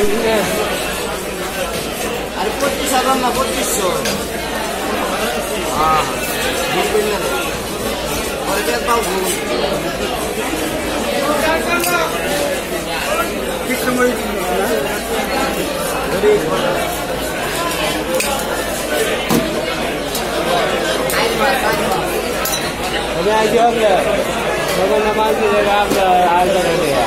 আর 25,000 না 2500 হ্যাঁ পরে কে পাও ঠিক সময় Hôm nay chưa rồi, hôm nay năm ăn thì làm rồi ai cho nó đi à?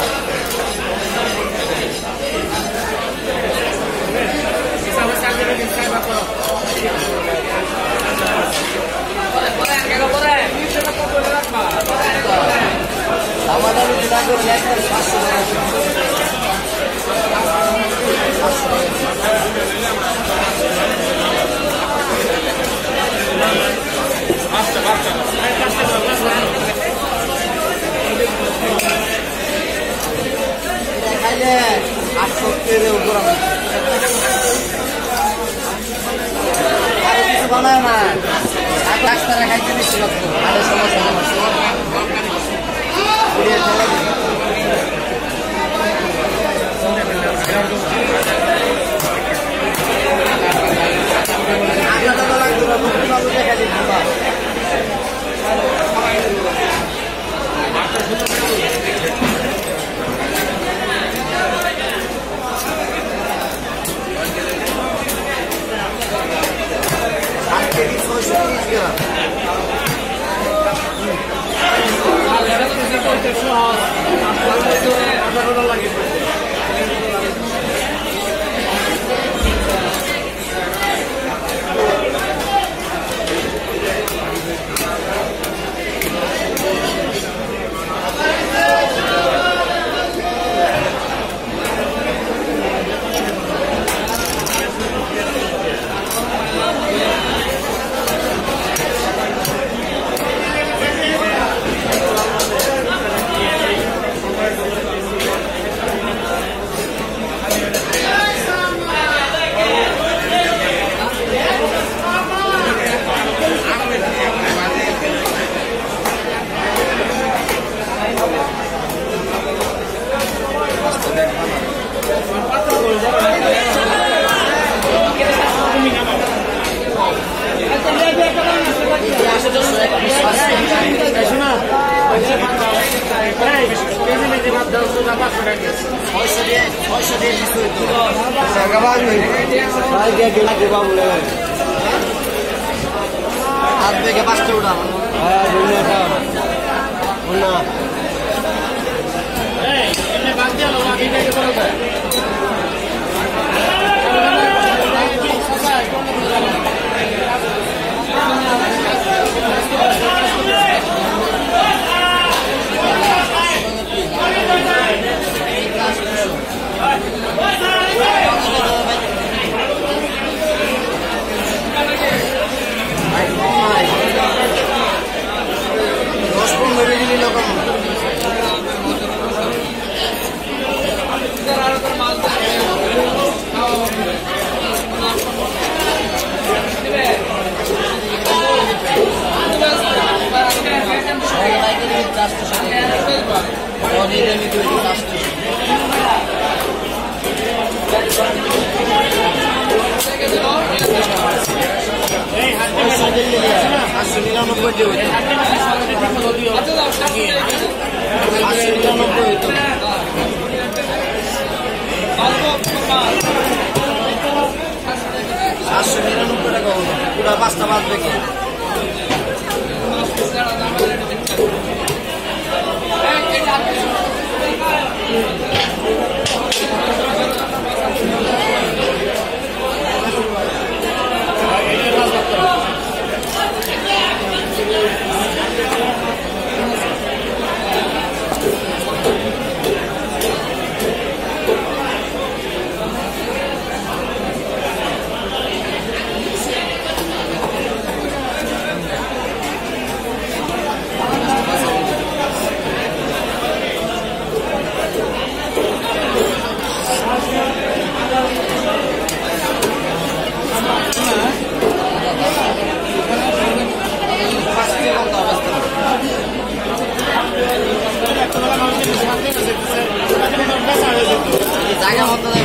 বানায় না ডাক্তার খাইতে নিচ্ছিল আরে সমস্যা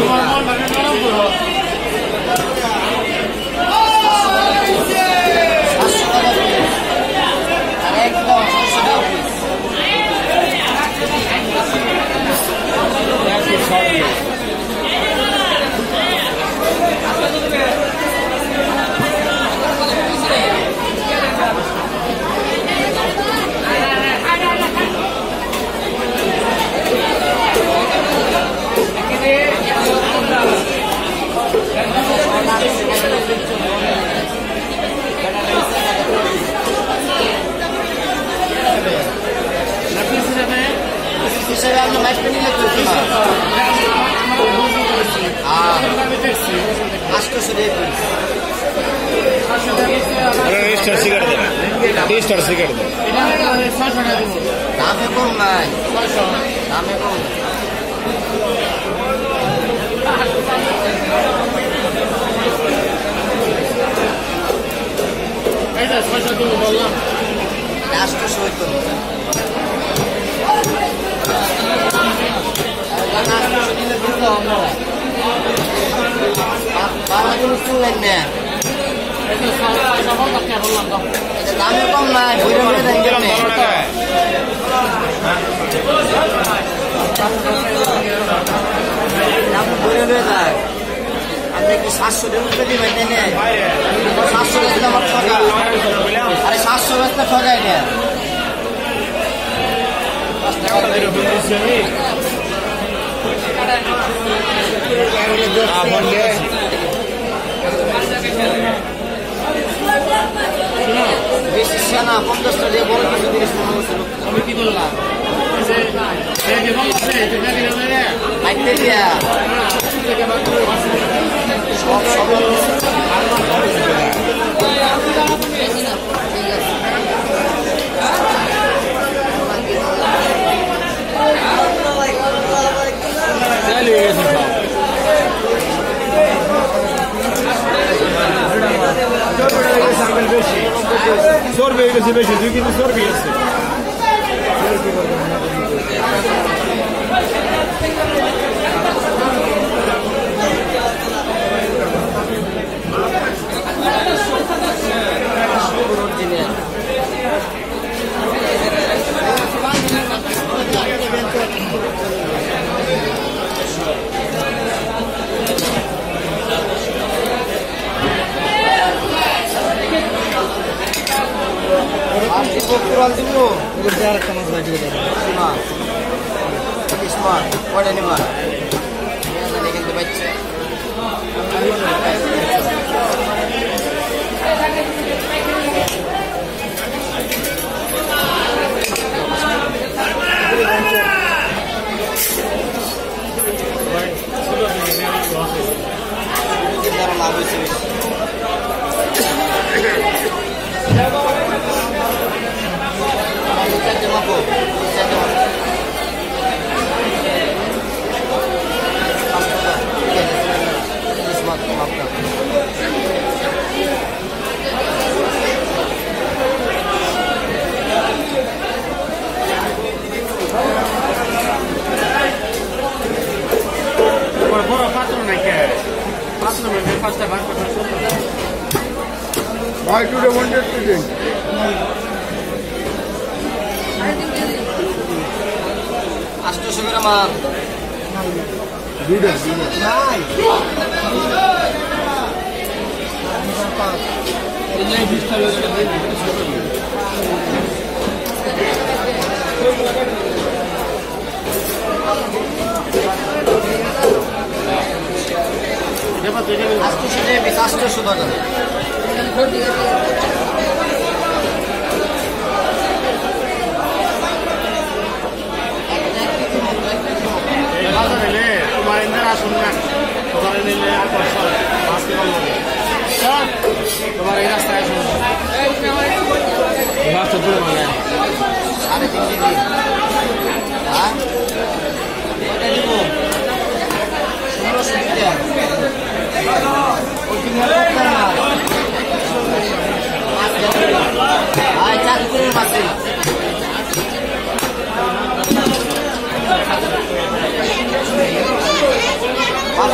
দামে কম নাই, দামে কম। বললাম 800 হইতো। দামে কম নাই, আপনি কি 700 টাকা দিবেন? 700 টাকা আমার ঠকা। আরে 700 টাকা ঠকাই না। বেশি না 50 টাকা দিয়ে বড় কিছু জিনিস মনে হচ্ছিল। আমি কি করলাম? মাইতে দিয়া সব সব Sorbe gelse beşe, diyor ki sorbe gelse. Why do they want us to drink?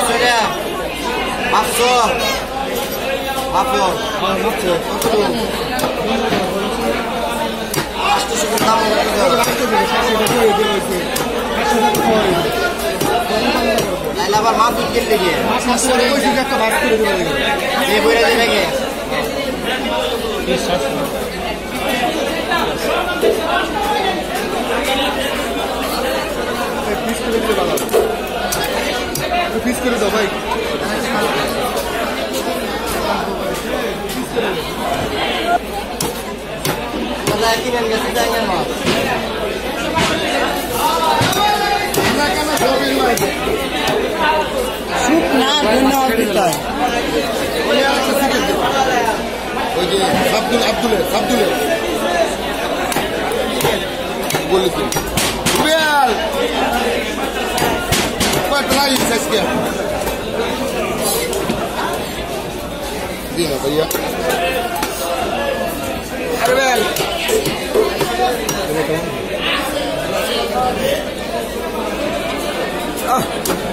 500 500 দাম আবার মাছ কিনতে গিয়ে বইরা দেবে গে পিস করে দাও ভাই কিনেন গেছে জায়গার মাছ শুকনা ধন্যবাদ দিতে ওই যে আব্দুলের বলেছি রুবেল ট্রাই আজকে দিন ভাইয়া রুবেল